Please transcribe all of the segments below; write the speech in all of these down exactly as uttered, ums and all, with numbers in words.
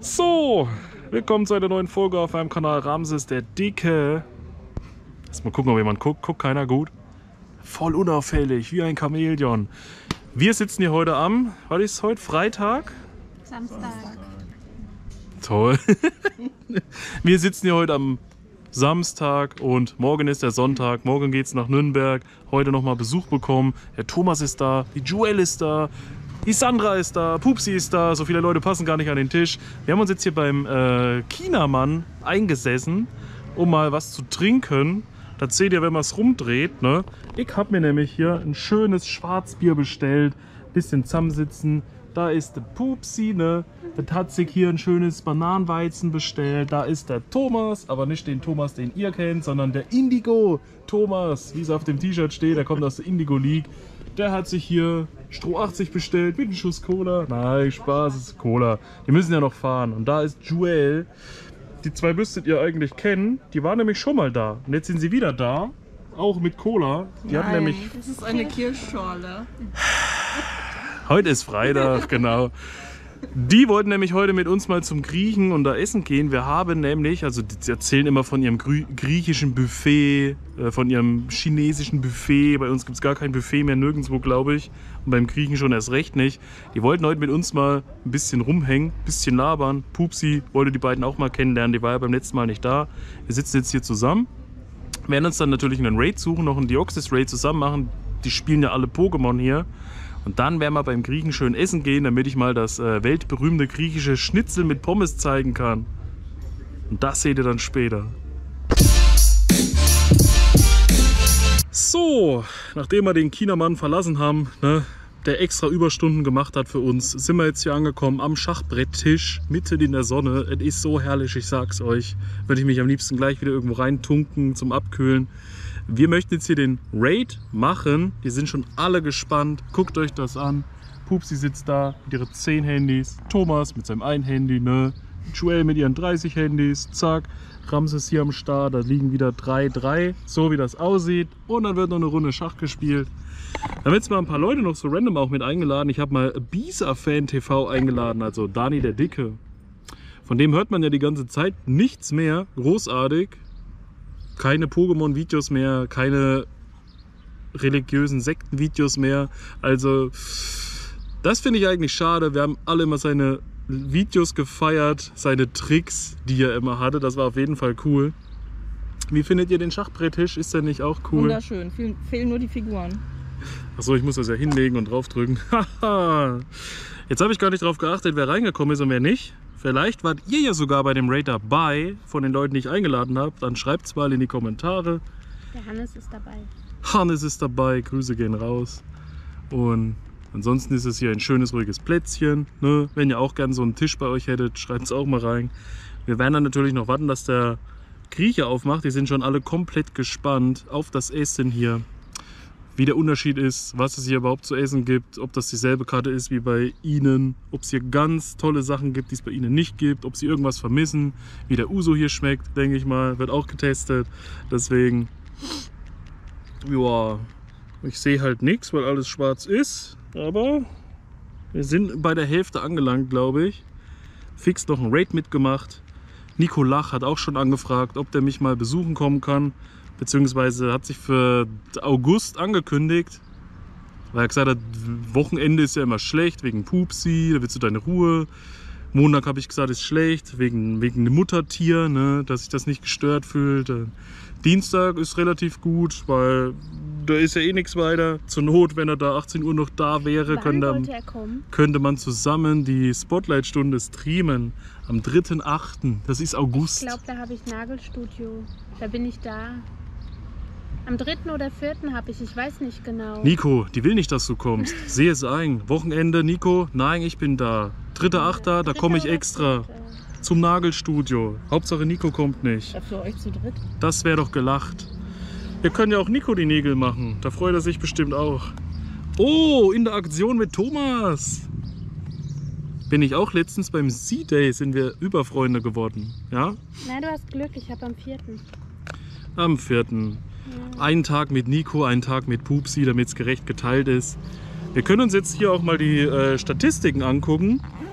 So, willkommen zu einer neuen Folge auf meinem Kanal Ramses der Dicke. Lass mal gucken, ob jemand guckt. Guckt keiner gut. Voll unauffällig, wie ein Chamäleon. Wir sitzen hier heute am, was ist heute? Freitag? Samstag. Toll. Wir sitzen hier heute am Samstag und morgen ist der Sonntag. Morgen geht es nach Nürnberg. Heute nochmal Besuch bekommen. Der Thomas ist da, die Joel ist da. Die Sandra ist da, Pupsi ist da, so viele Leute passen gar nicht an den Tisch. Wir haben uns jetzt hier beim äh, Chinamann eingesessen, um mal was zu trinken. Das seht ihr, wenn man es rumdreht. Ne? Ich habe mir nämlich hier ein schönes Schwarzbier bestellt. Bisschen zusammensitzen. Da ist der Pupsi, ne? Das hat sich hier ein schönes Bananenweizen bestellt. Da ist der Thomas, aber nicht den Thomas, den ihr kennt, sondern der Indigo Thomas, wie es auf dem T-Shirt steht. Der kommt aus der Indigo League. Der hat sich hier Stroh achtzig bestellt mit einem Schuss Cola. Nein, Spaß, es ist Cola. Die müssen ja noch fahren. Und da ist Joel. Die zwei müsstet ihr eigentlich kennen. Die waren nämlich schon mal da. Und jetzt sind sie wieder da. Auch mit Cola. Die Nein, hatten nämlich. Das ist eine Kirschschorle. Heute ist Freitag, genau. Die wollten nämlich heute mit uns mal zum Griechen und da essen gehen. Wir haben nämlich, also die erzählen immer von ihrem griechischen Buffet, äh, von ihrem chinesischen Buffet. Bei uns gibt es gar kein Buffet mehr, nirgendwo, glaube ich. Und beim Griechen schon erst recht nicht. Die wollten heute mit uns mal ein bisschen rumhängen, ein bisschen labern. Pupsi wollte die beiden auch mal kennenlernen, die war ja beim letzten Mal nicht da. Wir sitzen jetzt hier zusammen. Wir werden uns dann natürlich einen Raid suchen, noch einen Deoxys-Raid zusammen machen. Die spielen ja alle Pokémon hier. Und dann werden wir beim Griechen schön essen gehen, damit ich mal das äh, weltberühmte griechische Schnitzel mit Pommes zeigen kann. Und das seht ihr dann später. So, nachdem wir den Chinamann verlassen haben, ne, der extra Überstunden gemacht hat für uns, sind wir jetzt hier angekommen am Schachbretttisch, mitten in der Sonne. Es ist so herrlich, ich sag's euch. Würde ich mich am liebsten gleich wieder irgendwo reintunken zum Abkühlen. Wir möchten jetzt hier den Raid machen. Die sind schon alle gespannt. Guckt euch das an. Pupsi sitzt da mit ihren zehn Handys. Thomas mit seinem ein Handy. Ne? Joel mit ihren dreißig Handys. Zack. Ramses hier am Start. Da liegen wieder drei drei. So wie das aussieht. Und dann wird noch eine Runde Schach gespielt. Da haben jetzt mal ein paar Leute noch so random auch mit eingeladen. Ich habe mal Bisa-Fan T V eingeladen. Also Dani der Dicke. Von dem hört man ja die ganze Zeit nichts mehr. Großartig. Keine Pokémon-Videos mehr, keine religiösen Sekten-Videos mehr. Also, das finde ich eigentlich schade. Wir haben alle immer seine Videos gefeiert, seine Tricks, die er immer hatte. Das war auf jeden Fall cool. Wie findet ihr den Schachbretttisch? Ist der nicht auch cool? Wunderschön. Fehl, fehlen nur die Figuren. Achso, ich muss das ja hinlegen und draufdrücken. Jetzt habe ich gar nicht drauf geachtet, wer reingekommen ist und wer nicht. Vielleicht wart ihr ja sogar bei dem Raid dabei, von den Leuten, die ich eingeladen habe. Dann schreibt es mal in die Kommentare. Der Hannes ist dabei. Hannes ist dabei, Grüße gehen raus. Und ansonsten ist es hier ein schönes, ruhiges Plätzchen. Ne? Wenn ihr auch gerne so einen Tisch bei euch hättet, schreibt es auch mal rein. Wir werden dann natürlich noch warten, dass der Grieche aufmacht. Die sind schon alle komplett gespannt auf das Essen hier. Wie der Unterschied ist, was es hier überhaupt zu essen gibt, ob das dieselbe Karte ist wie bei ihnen, ob es hier ganz tolle Sachen gibt, die es bei ihnen nicht gibt, ob sie irgendwas vermissen, wie der Uso hier schmeckt, denke ich mal, wird auch getestet. Deswegen, ja, ich sehe halt nichts, weil alles schwarz ist, aber wir sind bei der Hälfte angelangt, glaube ich. Fix noch ein Raid mitgemacht. Nico Lach hat auch schon angefragt, ob der mich mal besuchen kommen kann. Beziehungsweise hat sich für August angekündigt, weil er gesagt hat, Wochenende ist ja immer schlecht wegen Pupsi, da willst du deine Ruhe. Montag habe ich gesagt, ist schlecht wegen, wegen dem Muttertier, ne, dass sich das nicht gestört fühlt. Dienstag ist relativ gut, weil da ist ja eh nichts weiter. Zur Not, wenn er da achtzehn Uhr noch da wäre, könnte, könnte man zusammen die Spotlight-Stunde streamen. Am dritten achten Das ist August. Ich glaube, da habe ich Nagelstudio. Da bin ich da. Am dritten oder vierten habe ich, ich weiß nicht genau. Nico, die will nicht, dass du kommst. Sehe es ein. Wochenende, Nico, nein, ich bin da. dritter achter da komme ich extra zum Nagelstudio. Hauptsache Nico kommt nicht. Ja, für euch zu dritt? Das wäre doch gelacht. Wir können ja auch Nico die Nägel machen. Da freut er sich bestimmt auch. Oh, in der Aktion mit Thomas. Bin ich auch letztens beim C-Day, sind wir Überfreunde geworden. Ja? Nein, du hast Glück, ich habe am vierten Am vierten Ja. Einen Tag mit Nico, einen Tag mit Pupsi, damit es gerecht geteilt ist. Wir können uns jetzt hier auch mal die äh, Statistiken angucken.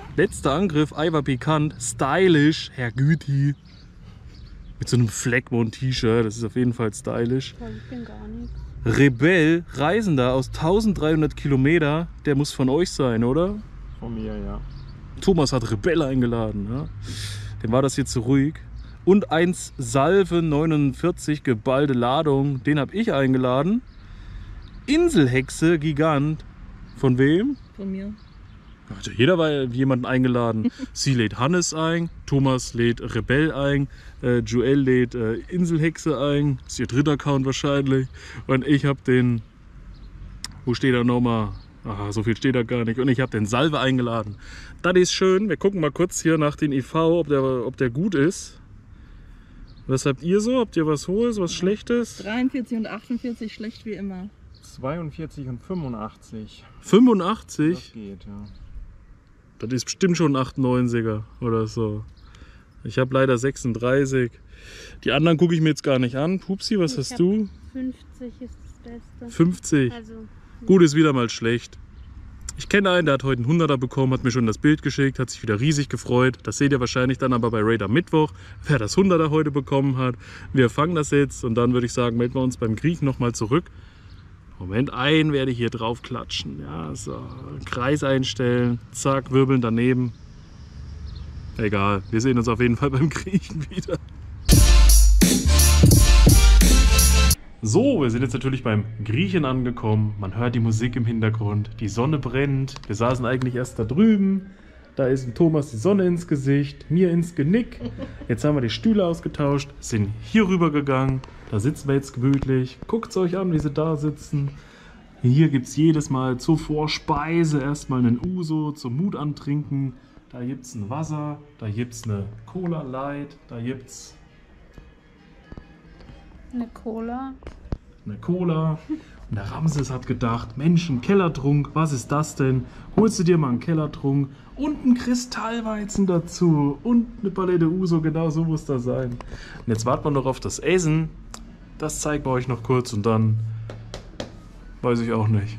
Letzter Angriff, Ei war pikant, stylisch, Herr Güti. Mit so einem Fleckmond-T-Shirt, das ist auf jeden Fall stylisch. Ich bin gar nichts. Rebell, Reisender aus dreizehnhundert Kilometer, der muss von euch sein, oder? Von mir, ja. Thomas hat Rebell eingeladen, ja? Dem war das hier zu ruhig. Und eins Salve neunundvierzig, geballte Ladung, den habe ich eingeladen. Inselhexe, Gigant. Von wem? Von mir. Also jeder war jemanden eingeladen. Sie lädt Hannes ein, Thomas lädt Rebell ein, äh, Joel lädt äh, Inselhexe ein, das ist ihr dritter Account wahrscheinlich. Und ich habe den, wo steht er nochmal? Aha, so viel steht da gar nicht. Und ich habe den Salve eingeladen. Das ist schön. Wir gucken mal kurz hier nach den I V, ob der, ob der gut ist. Was habt ihr so? Habt ihr was Hohes, was Schlechtes? dreiundvierzig und achtundvierzig, schlecht wie immer. zweiundvierzig und fünfundachtzig. fünfundachtzig? Das geht, ja. Das ist bestimmt schon ein achtundneunziger oder so. Ich habe leider sechsunddreißig. Die anderen gucke ich mir jetzt gar nicht an. Pupsi, was Ich hast hab du? fünfzig ist das Beste. fünfzig. Also, Gut, ist wieder mal schlecht. Ich kenne einen, der hat heute einen hunderter bekommen, hat mir schon das Bild geschickt, hat sich wieder riesig gefreut. Das seht ihr wahrscheinlich dann aber bei Raid am Mittwoch, wer das hunderter heute bekommen hat. Wir fangen das jetzt und dann würde ich sagen, melden wir uns beim Griechen nochmal zurück. Moment, ein werde ich hier drauf klatschen. Ja, so. Kreis einstellen, zack, wirbeln daneben. Egal, wir sehen uns auf jeden Fall beim Griechen wieder. So, wir sind jetzt natürlich beim Griechen angekommen. Man hört die Musik im Hintergrund, die Sonne brennt. Wir saßen eigentlich erst da drüben. Da ist dem Thomas die Sonne ins Gesicht, mir ins Genick. Jetzt haben wir die Stühle ausgetauscht, sind hier rüber gegangen. Da sitzen wir jetzt gemütlich. Guckt es euch an, wie sie da sitzen. Hier gibt es jedes Mal zur Vorspeise erstmal einen Uso zum Mut antrinken. Da gibt es ein Wasser, da gibt es eine Cola Light, da gibt es eine Cola. eine Cola. Und der Ramses hat gedacht, Mensch, ein Kellertrunk, was ist das denn? Holst du dir mal einen Kellertrunk und einen Kristallweizen dazu und eine Palette Uso, genau so muss das sein. Und jetzt warten wir noch auf das Essen. Das zeigen wir euch noch kurz und dann weiß ich auch nicht.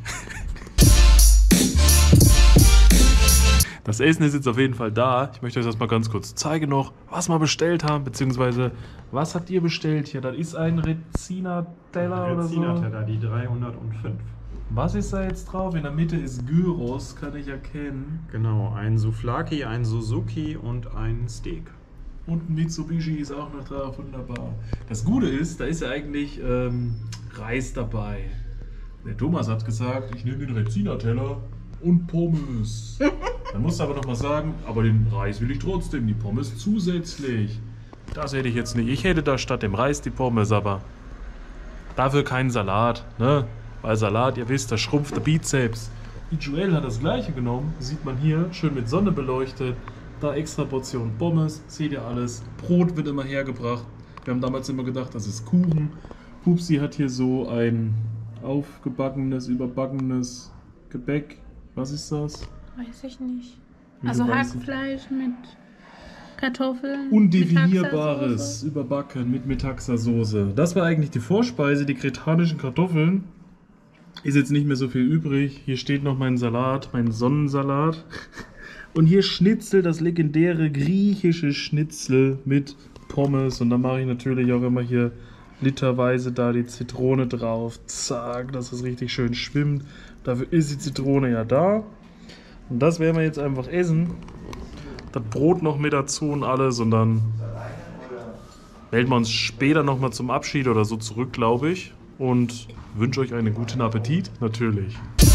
Das Essen ist jetzt auf jeden Fall da. Ich möchte euch das mal ganz kurz zeigen noch, was wir bestellt haben, beziehungsweise was habt ihr bestellt hier? Das ist ein Rezina-Teller oder so. Rezina-Teller, die dreihundertfünf. Was ist da jetzt drauf? In der Mitte ist Gyros, kann ich erkennen. Genau, ein Souvlaki, ein Suzuki und ein Steak. Und ein Mitsubishi ist auch noch drauf, wunderbar. Das Gute ist, da ist ja eigentlich ähm, Reis dabei. Der Thomas hat gesagt, ich nehme den Rezina-Teller und Pommes. Dann musst du aber noch mal sagen, aber den Reis will ich trotzdem, die Pommes zusätzlich. Das hätte ich jetzt nicht. Ich hätte da statt dem Reis die Pommes, aber dafür keinen Salat, ne? Weil Salat, ihr wisst, das schrumpft der Bizeps. Die Joel hat das gleiche genommen, sieht man hier, schön mit Sonne beleuchtet. Da extra Portion Pommes, seht ihr alles. Brot wird immer hergebracht. Wir haben damals immer gedacht, das ist Kuchen. Pupsi hat hier so ein aufgebackenes, überbackenes Gebäck. Was ist das? Weiß ich nicht. Wie Also du weißt. Hackfleisch mit Kartoffeln. Undefinierbares Metaxa-Soße. Überbacken mit Metaxa-Soße. Das war eigentlich die Vorspeise, die kretanischen Kartoffeln. Ist jetzt nicht mehr so viel übrig. Hier steht noch mein Salat, mein Sonnensalat. Und hier Schnitzel, das legendäre griechische Schnitzel mit Pommes. Und dann mache ich natürlich auch immer hier literweise da die Zitrone drauf. Zack, dass es richtig schön schwimmt. Dafür ist die Zitrone ja da. Und das werden wir jetzt einfach essen. Das Brot noch mit dazu und alles. Und dann melden wir uns später nochmal zum Abschied oder so zurück, glaube ich. Und wünsche euch einen guten Appetit, natürlich.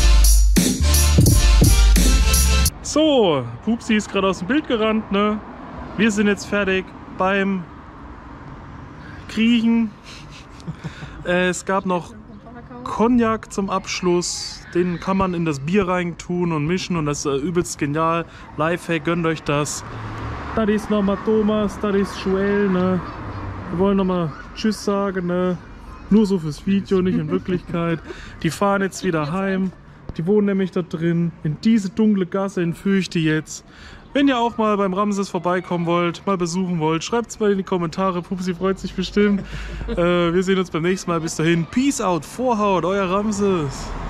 So, Pupsi ist gerade aus dem Bild gerannt, ne? Wir sind jetzt fertig beim Kriechen. äh, es gab noch Cognac zum Abschluss. Den kann man in das Bier rein tun und mischen und das ist äh, übelst genial. Lifehack, gönnt euch das. Das ist nochmal Thomas, das ist Joel, ne? Wir wollen nochmal Tschüss sagen, ne? Nur so fürs Video, nicht in Wirklichkeit. Die fahren jetzt wieder heim. Die wohnen nämlich da drin. In diese dunkle Gasse entführe ich die jetzt. Wenn ihr auch mal beim Ramses vorbeikommen wollt, mal besuchen wollt, schreibt es mal in die Kommentare. Pupsi freut sich bestimmt. äh, wir sehen uns beim nächsten Mal. Bis dahin. Peace out. Vorhaut. Euer Ramses.